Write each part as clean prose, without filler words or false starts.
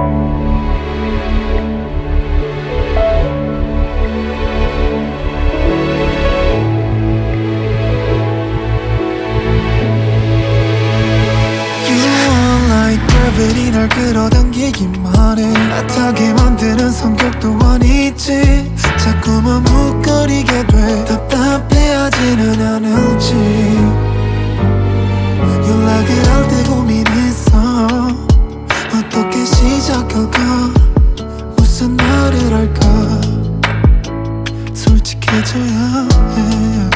gravity 날 끌어당기기만 해. 핫하게 만드는 성격도 아니지. 자꾸 머뭇거리게 돼. 답답해하지는 않을지. 연락을 할 때 고민했어. 어떻게 시작할까? 무슨 말을 할까? 솔직해져야 해.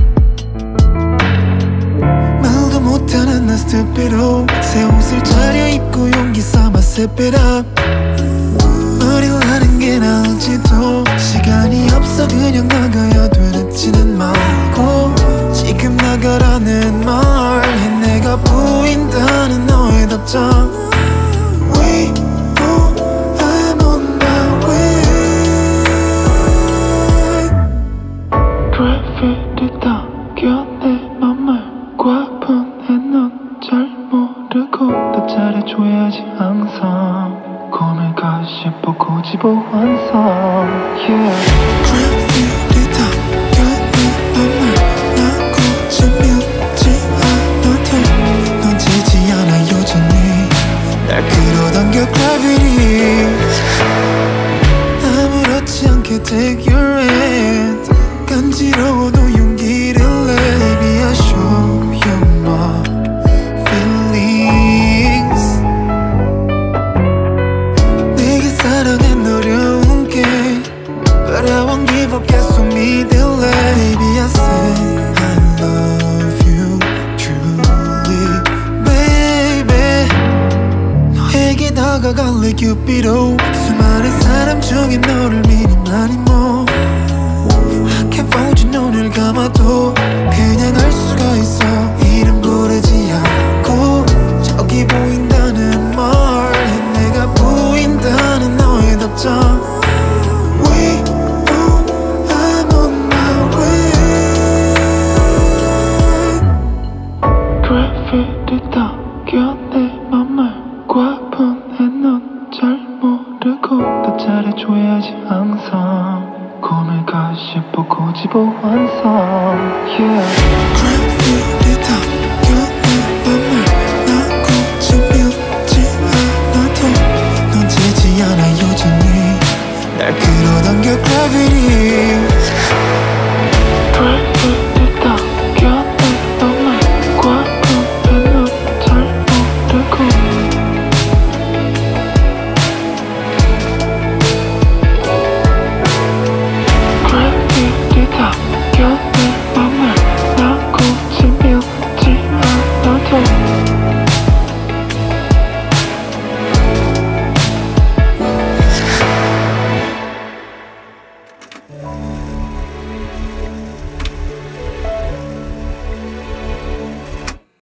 말도 못하는 나 스텝으로 새 옷을 차려입고 용기 삼아 step it up. 머리를 하는 게 나을지도. 시간이 없어 그냥 나가야 돼. 늦지는 말고 지금 나가라는 말. 내가 보인다는 너의 답장. We know I'm on my way. Gravity 당겨 내 맘을 과분해. 넌 잘 모르고 더 잘해줘야지 항상. 고민가 싶어 고집어 완성. Yeah. Gravity 당겨 내 맘을 나 고집mil지 않아도 넌 지지 않아 여전히 날 끌어당겨 Gravity. 아무렇지 않게 take your hand. 간지러워도 용기를 내. Baby I show you my feelings. 내게 사랑은 어려운 게 But I won't give up 계속 믿을래. Baby I say I love you truly baby. 너에게 다가갈래 큐피도. 수많은 사람 중에 너를 미리 많이 뭐 I can't find you 눈을 감아도 그냥 알 수가 있어. 이름 부르지 않고 저기 보인다는 말. 내가 보인다는 너의 답장. We know I'm on my way. Gravity 당겨 내 맘을 과분해. 넌 잘 모르고 더 잘해줘야지 항상. 고민가 싶어 고집어 완성. Yeah. Gravity 당겨 내 맘을 나 고집mil지 않아도 넌 지지 않아 여전히 날 끌어당겨 Gravity. Gravity 당겨 내 맘을 과분해. 넌 잘 모르고 Gravity 당겨 내 맘을 나 고집mil지 않아도